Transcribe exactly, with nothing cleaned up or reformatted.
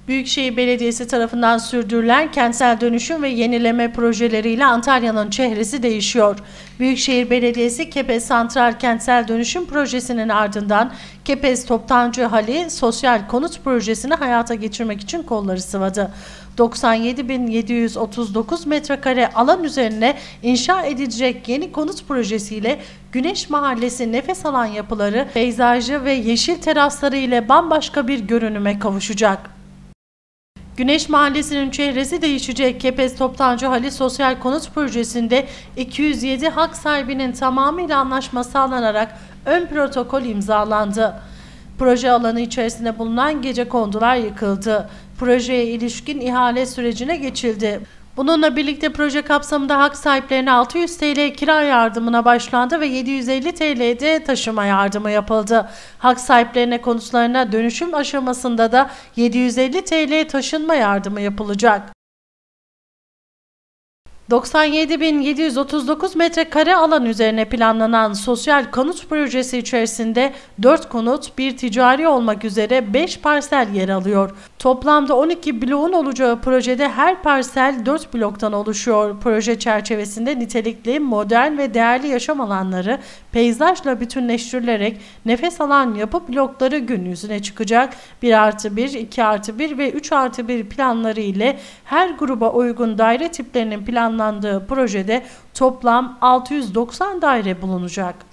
Büyükşehir Belediyesi tarafından sürdürülen kentsel dönüşüm ve yenileme projeleriyle Antalya'nın çehresi değişiyor. Büyükşehir Belediyesi Kepez Santral Kentsel Dönüşüm Projesi'nin ardından Kepez Toptancı Hali Sosyal Konut Projesi'ni hayata geçirmek için kolları sıvadı. doksan yedi bin yedi yüz otuz dokuz metrekare alan üzerine inşa edilecek yeni konut projesiyle Güneş Mahallesi nefes alan yapıları, peyzajı ve yeşil terasları ile bambaşka bir görünüme kavuşacak. Güneş Mahallesi'nin çehresi değişecek. Kepez Toptancı Hali Sosyal Konut Projesi'nde iki yüz yedi hak sahibinin tamamıyla anlaşma sağlanarak ön protokol imzalandı. Proje alanı içerisinde bulunan gecekondular yıkıldı. Projeye ilişkin ihale sürecine geçildi. Bununla birlikte proje kapsamında hak sahiplerine altı yüz TL kira yardımına başlandı ve yedi yüz elli TL'de taşıma yardımı yapıldı. Hak sahiplerine konutlarına dönüşüm aşamasında da yedi yüz elli TL taşınma yardımı yapılacak. doksan yedi bin yedi yüz otuz dokuz metrekare alan üzerine planlanan sosyal konut projesi içerisinde dört konut, bir ticari olmak üzere beş parsel yer alıyor. Toplamda on iki bloğun olacağı projede her parsel dört bloktan oluşuyor. Proje çerçevesinde nitelikli, modern ve değerli yaşam alanları peyzajla bütünleştirilerek nefes alan yapı blokları gün yüzüne çıkacak. bir artı bir, iki artı bir ve üç artı bir planları ile her gruba uygun daire tiplerinin planlandığı projede toplam altı yüz doksan daire bulunacak.